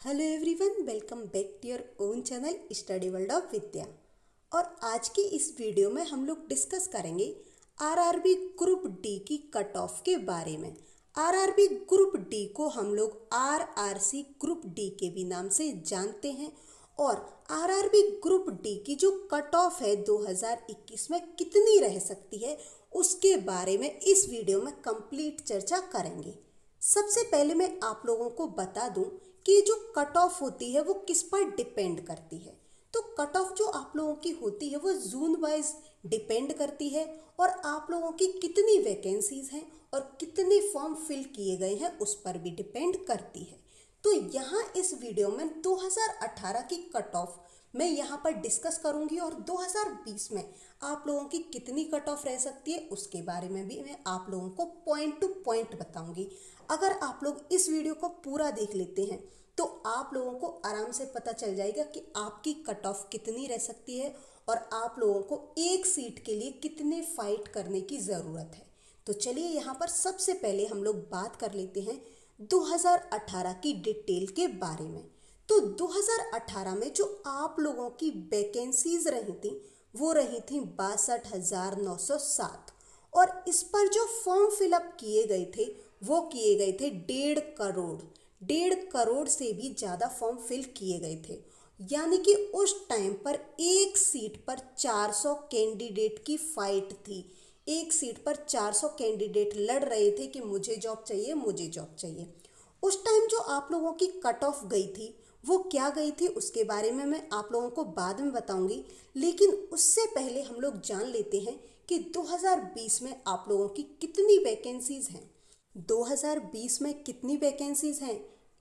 Hello everyone, welcome back to your own channel study world of Vidya. और आज की इस वीडियो में हम लोग डिस्कस करेंगे आरआरबी ग्रुप डी की कट ऑफ के बारे में। आरआरबी ग्रुप डी को हम लोग आरआरसी ग्रुप डी के भी नाम से जानते हैं। और आरआरबी ग्रुप डी की जो कट ऑफ है 2021 में कितनी रह सकती है, उसके बारे में इस वीडियो में कंप्लीट चर्चा करेंगे। सबसे पहले मैं आप लोगों को बता दूं कि जो कट ऑफ होती है वो किस पर डिपेंड करती है। तो कट ऑफ जो आप लोगों की होती है वो जून वाइज डिपेंड करती है और आप लोगों की कितनी वैकेंसीज हैं और कितने फॉर्म फिल किए गए हैं उस पर भी डिपेंड करती है। तो यहाँ इस वीडियो में 2018 की कट ऑफ मैं यहाँ पर डिस्कस करूँगी और 2020 में आप लोगों की कितनी कट ऑफ रह सकती है उसके बारे में भी मैं आप लोगों को पॉइंट टू पॉइंट बताऊँगी। अगर आप लोग इस वीडियो को पूरा देख लेते हैं तो आप लोगों को आराम से पता चल जाएगा कि आपकी कट ऑफ कितनी रह सकती है और आप लोगों को एक सीट के लिए कितने फाइट करने की ज़रूरत है। तो चलिए यहाँ पर सबसे पहले हम लोग बात कर लेते हैं 2018 की डिटेल के बारे में। तो 2018 में जो आप लोगों की वैकेंसीज रही थी वो रही थी 62,907 और इस पर जो फॉर्म फिलअप किए गए थे वो किए गए थे 1.5 करोड़ से भी ज़्यादा फॉर्म फिल किए गए थे। यानी कि उस टाइम पर एक सीट पर 400 कैंडिडेट की फाइट थी। एक सीट पर 400 कैंडिडेट लड़ रहे थे कि मुझे जॉब चाहिए, मुझे जॉब चाहिए। उस टाइम जो आप लोगों की कट ऑफ गई थी वो क्या गई थी उसके बारे में मैं आप लोगों को बाद में बताऊंगी, लेकिन उससे पहले हम लोग जान लेते हैं कि 2020 में आप लोगों की कितनी वैकेंसीज हैं। 2020 में कितनी वैकेंसीज हैं?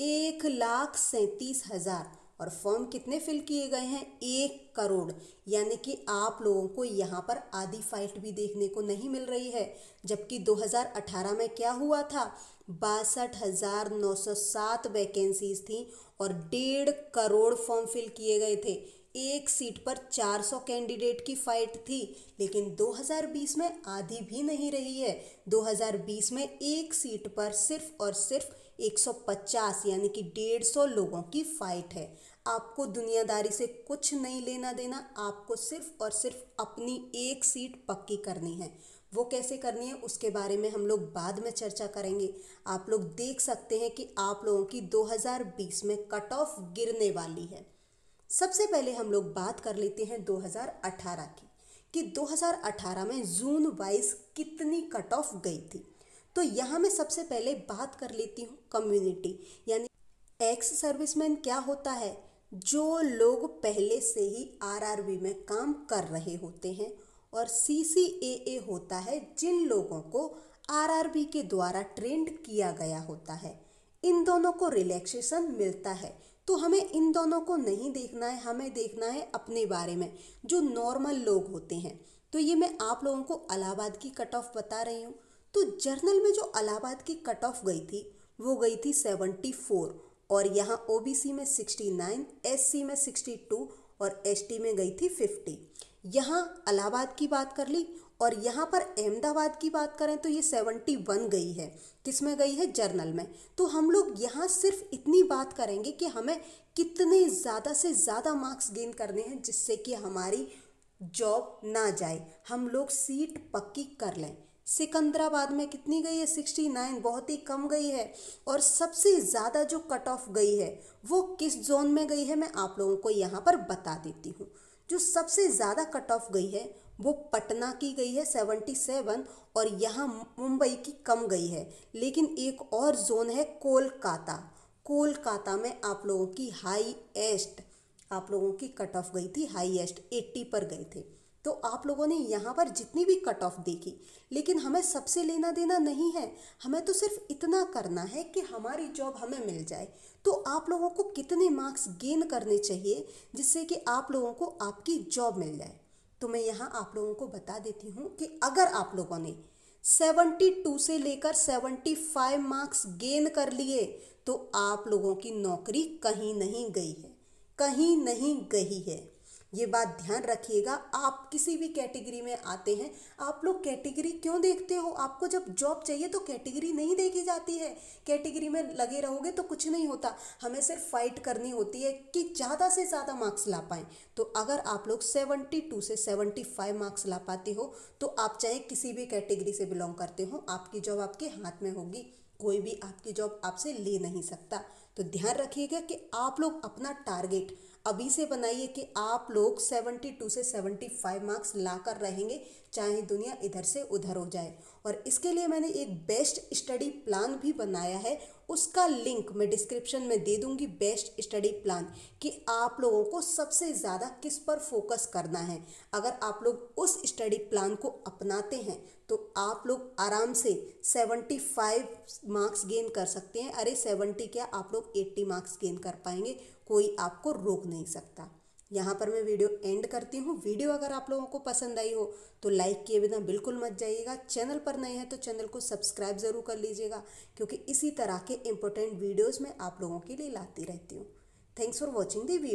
1,37,000 और फॉर्म कितने फिल किए गए हैं? 1 करोड़। यानी कि आप लोगों को यहाँ पर आधी फाइट भी देखने को नहीं मिल रही है। जबकि 2018 में क्या हुआ था? 62,907 वैकेंसीज थी और 1.5 करोड़ फॉर्म फिल किए गए थे। एक सीट पर 400 कैंडिडेट की फाइट थी, लेकिन 2020 में आधी भी नहीं रही है। 2020 में एक सीट पर सिर्फ और सिर्फ 150 यानी कि 150 लोगों की फाइट है। आपको दुनियादारी से कुछ नहीं लेना देना, आपको सिर्फ और सिर्फ अपनी एक सीट पक्की करनी है। वो कैसे करनी है उसके बारे में हम लोग बाद में चर्चा करेंगे। आप लोग देख सकते हैं कि आप लोगों की 2020 में कट ऑफ गिरने वाली है। सबसे पहले हम लोग बात कर लेते हैं 2018 की कि 2018 में जून वाइज कितनी कट ऑफ गई थी। तो यहाँ मैं सबसे पहले बात कर लेती हूँ कम्युनिटी, यानी एक्स सर्विसमैन क्या होता है? जो लोग पहले से ही आरआरबी में काम कर रहे होते हैं, और सीसीएए होता है जिन लोगों को आरआरबी के द्वारा ट्रेंड किया गया होता है। इन दोनों को रिलैक्सेशन मिलता है। तो हमें इन दोनों को नहीं देखना है, हमें देखना है अपने बारे में जो नॉर्मल लोग होते हैं। तो ये मैं आप लोगों को इलाहाबाद की कट ऑफ बता रही हूँ। तो जर्नल में जो इलाहाबाद की कट ऑफ गई थी वो गई थी 74 और यहाँ ओबीसी में 69, एससी में 62 और एसटी में गई थी 50। यहाँ इलाहाबाद की बात कर ली और यहाँ पर अहमदाबाद की बात करें तो ये 71 गई है। किस में गई है? जर्नल में। तो हम लोग यहाँ सिर्फ इतनी बात करेंगे कि हमें कितने ज़्यादा से ज़्यादा मार्क्स गेन करने हैं जिससे कि हमारी जॉब ना जाए, हम लोग सीट पक्की कर लें। सिकंदराबाद में कितनी गई है? 69, बहुत ही कम गई है। और सबसे ज़्यादा जो कट ऑफ गई है वो किस जोन में गई है मैं आप लोगों को यहाँ पर बता देती हूँ। जो सबसे ज़्यादा कट ऑफ गई है वो पटना की गई है 77 और यहाँ मुंबई की कम गई है। लेकिन एक और जोन है कोलकाता। कोलकाता में आप लोगों की हाईएस्ट आप लोगों की कट ऑफ गई थी, हाईएस्ट 80 पर गए थे। तो आप लोगों ने यहाँ पर जितनी भी कट ऑफ देखी, लेकिन हमें सबसे लेना देना नहीं है। हमें तो सिर्फ इतना करना है कि हमारी जॉब हमें मिल जाए। तो आप लोगों को कितने मार्क्स गेन करने चाहिए जिससे कि आप लोगों को आपकी जॉब मिल जाए। तो मैं यहाँ आप लोगों को बता देती हूँ कि अगर आप लोगों ने 72 से लेकर 75 मार्क्स गेन कर लिए तो आप लोगों की नौकरी कहीं नहीं गई है, कहीं नहीं गई है। ये बात ध्यान रखिएगा। आप किसी भी कैटेगरी में आते हैं, आप लोग कैटेगरी क्यों देखते हो? आपको जब जॉब चाहिए तो कैटेगरी नहीं देखी जाती है। कैटेगरी में लगे रहोगे तो कुछ नहीं होता। हमें सिर्फ फाइट करनी होती है कि ज़्यादा से ज़्यादा मार्क्स ला पाएँ। तो अगर आप लोग 72 से 75 मार्क्स ला पाते हो तो आप चाहे किसी भी कैटेगरी से बिलोंग करते हो, आपकी जॉब आपके हाथ में होगी। कोई भी आपकी जॉब आपसे ले नहीं सकता। तो ध्यान रखिएगा कि आप लोग अपना टारगेट अभी से बनाइए कि आप लोग 72 से 75 मार्क्स ला कर रहेंगे, चाहे दुनिया इधर से उधर हो जाए। और इसके लिए मैंने एक बेस्ट स्टडी प्लान भी बनाया है, उसका लिंक मैं डिस्क्रिप्शन में दे दूंगी। बेस्ट स्टडी प्लान कि आप लोगों को सबसे ज़्यादा किस पर फोकस करना है। अगर आप लोग उस स्टडी प्लान को अपनाते हैं तो आप लोग आराम से 75 मार्क्स गेन कर सकते हैं। अरे 70 क्या, आप लोग 80 मार्क्स गेन कर पाएंगे, कोई आपको रोक नहीं सकता। यहाँ पर मैं वीडियो एंड करती हूँ। वीडियो अगर आप लोगों को पसंद आई हो तो लाइक किए बिना बिल्कुल मत जाइएगा। चैनल पर नए हैं तो चैनल को सब्सक्राइब ज़रूर कर लीजिएगा, क्योंकि इसी तरह के इम्पोर्टेंट वीडियोज़ मैं आप लोगों के लिए लाती रहती हूँ। Thanks for watching the video.